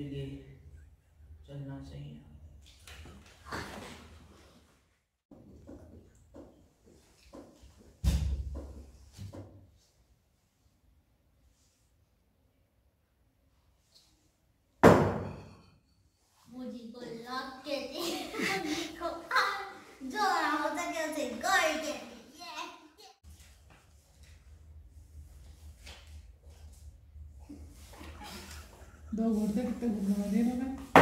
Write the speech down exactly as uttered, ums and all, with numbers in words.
के लिए चलना चाहिए। मुझे को लॉक के दे, मुझे को जो रहा होता कैसे कर के दो घंटे कितने घुमा दिए ना।